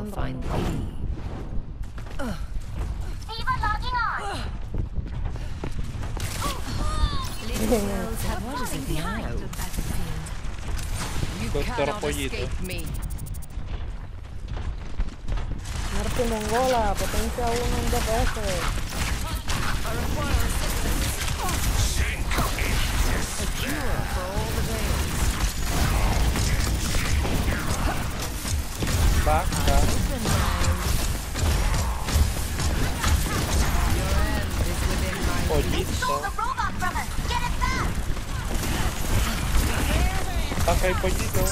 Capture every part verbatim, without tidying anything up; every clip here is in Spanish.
will find me. Eva logging on. What is it now? You Doctor cannot Pollito. escape me. Marte Mongola, potencia uno en D P S. I require assistance. A cure for all the veins. Vaca. Open mind. Your end is within my reach. Pollito. Stole the robot from us. Get it back. Vaca y pollito.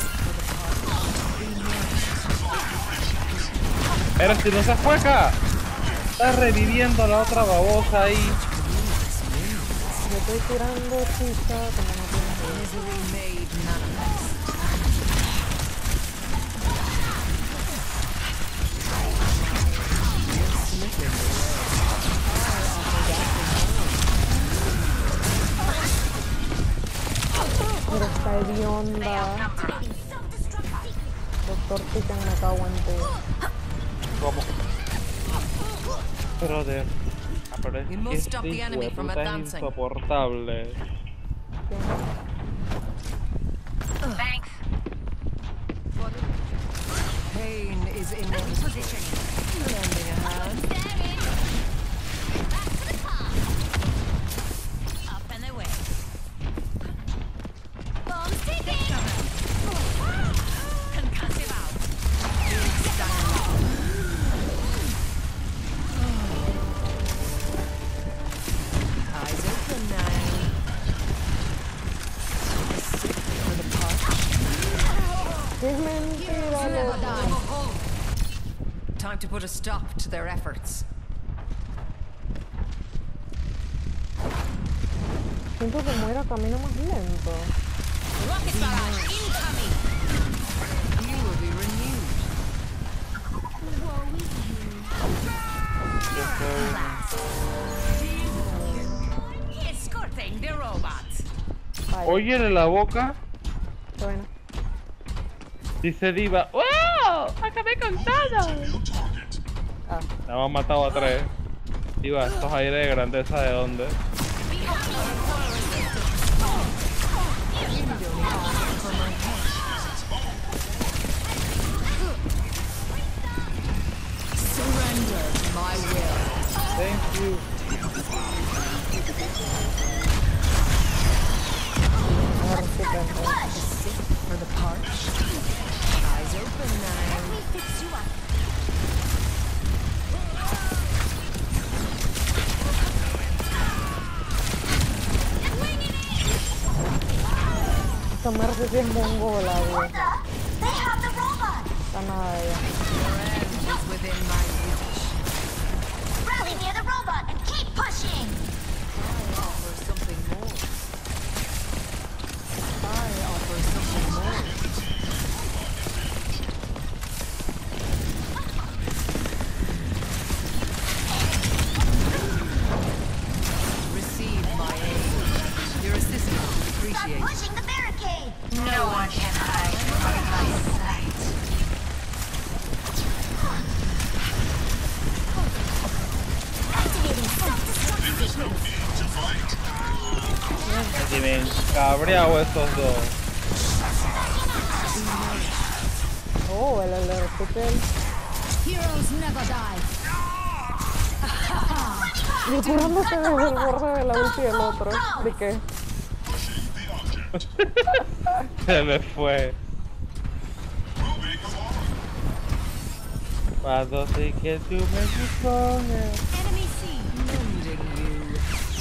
Pero si no se fue acá. Está reviviendo a la otra babosa ahí. Yo estoy tirando chicha como no tienes idea. Misery made manifest. Pero está hedionda. Doctor Chicken me cago en ti. ¿Cómo? Brother. Ah, pero es We que must este stop the hijo enemy de from puta es advancing. insoportable. Thanks. Pain is inevitable. Lending a hand. Back to the top. Up and away. Bomb sticking. Concussive out. Eyes open now. For the punch. ¡Qué mentira, loco! Time to put a stop to their efforts. Siento que muera camino más lento. Rocket barrage incoming. You will be renewed. Escorting the robot. Vaya, Óyele la boca. qué bueno. Dice Diva. ¡Wow! ¡Acabé con todo! Ah, La hemos matado a tres. Diva, estos aires de grandeza de dónde. Surrender to my will. Thank you. agarra su perro. For the punch. Eyes open now. Let me fix you up. Esta Mercy sí es mongola, güey. They have the robot. Está nada de ella. Your end is within my reach. Rally near the robot and keep pushing. I offer something more. I offer something more. Receive my aid. Your assistance is Start appreciated. pushing the barricade. No one can hide from my sight. Activating self-destruct sequence. Si me encabreado estos dos. Oh, el electrical. Heroes never die. Y curándose desde el borde de la ulti del otro. ¿De qué? Se me fue. Cuando sí que tú me dispones. Enemy seen. Mending you.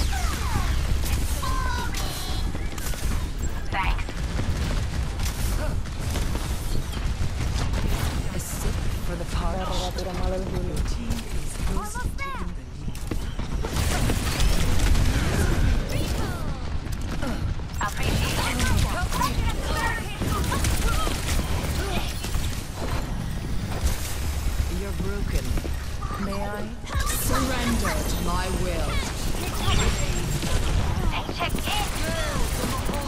Thanks. A sip for the Perra, punch. tira mal el Julio. Almost there. You're broken. May I surrender to my will? Check in.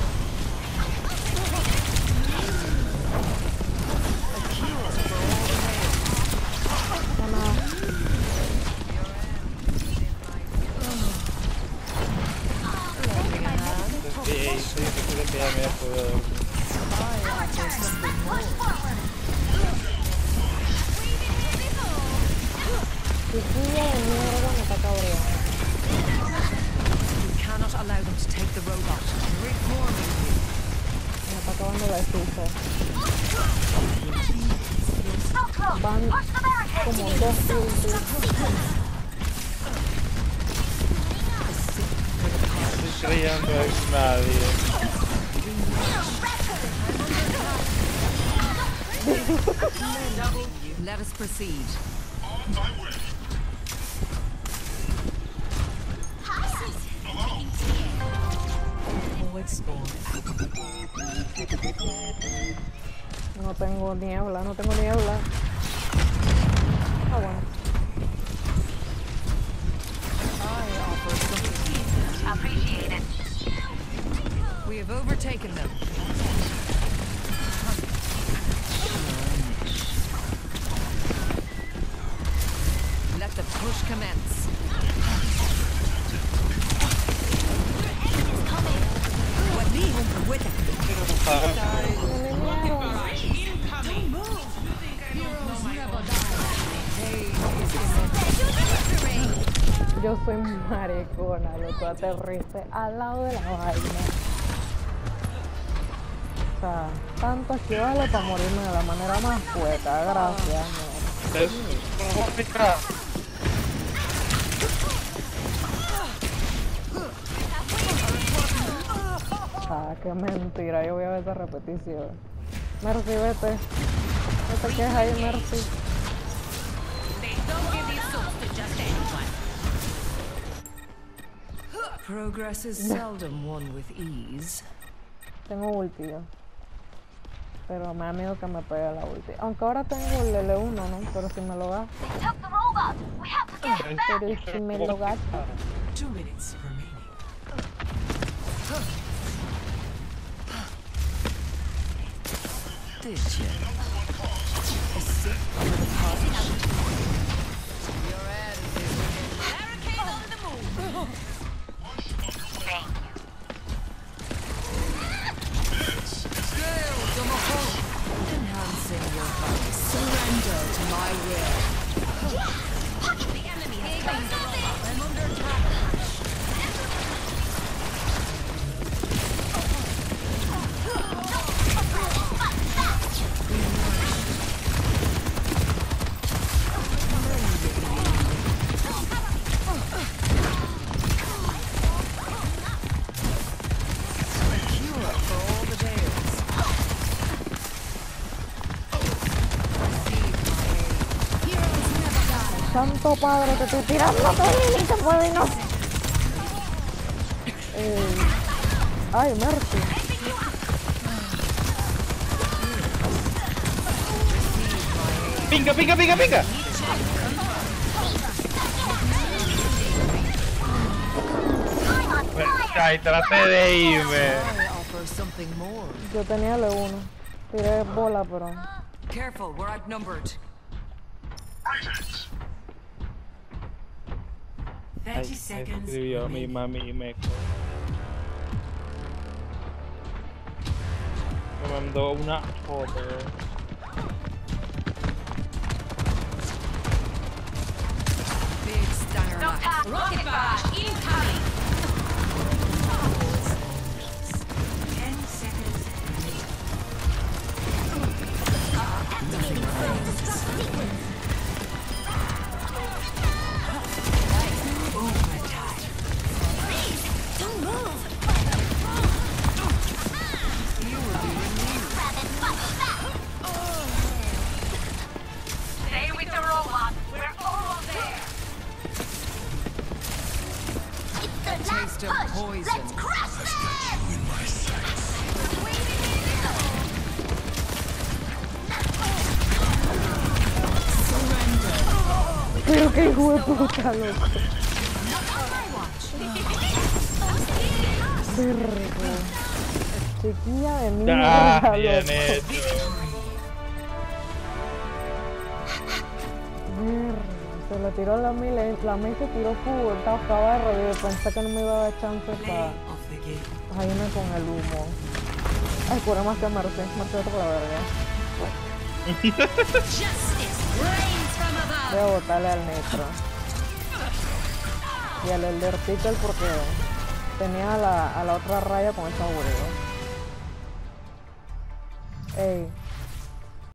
A cure for all the going to take the robot. Reforming you. Me está acabando la estufa. Van como dos filtros. No estoy creyendo en nadie. Let us proceed. Void spawn. No tengo niebla, no tengo niebla. Ah, bueno. I offer something. Appreciate it. We have overtaken them. Let the push commence. What me? With it. Yo soy maricona, loco, aterrice al lado de la vaina. O sea, tanto esquivarlo para morirme de la manera más poeta, gracias. Es complicado. Ah, qué mentira, yo voy a ver esa repetición. Mercy, vete. No te quejes ahí, Mercy. They don't give these souls to just anyone. Progress is seldom won with ease. Tengo ulti yo. Pero me da miedo que me pegue la ulti. Aunque ahora tengo el L uno, ¿no? Pero si me lo da. They took the robot. We have to get it back. Pero si me lo gasta. Two minutes remaining. Did you? A sip under the pot. Your ad is Barricade on the move. Thank you. Scales on the whole. Enhancing your body. Surrender to my will. The enemy has found the robot. I'm under attack. Santo padre, te estoy tirando todo y se puede y no. Eh, ay, Mercy. ¡Pica, pica, pica, pica! Ay, traté de irme. I offer something more. Yo tenía L uno. Tiré bola, pero. Careful, we're outnumbered. Ay, me escribió mi mami y me me mandó una foto. Big stanger Don't knife. pass. Rocket barrage incoming. Ten seconds. Stay with the robot. We're almost there. A taste of poison. Crush this! Pero qué hijo de puta, loco. Verga. Chiquilla de mierda, Ah, bien loco. hecho. Verga. Se le tiró la mil, la mil se tiró full, estaba acaba de revivir, pensé que no me iba a dar chance para irme con el humo. Ay, cura más que Mercy, Mercy vete por la verga. Voy a botarle al Nitro. Y al Elder Pickle porque tenía a la, a la otra raya con esa huevo. Ey.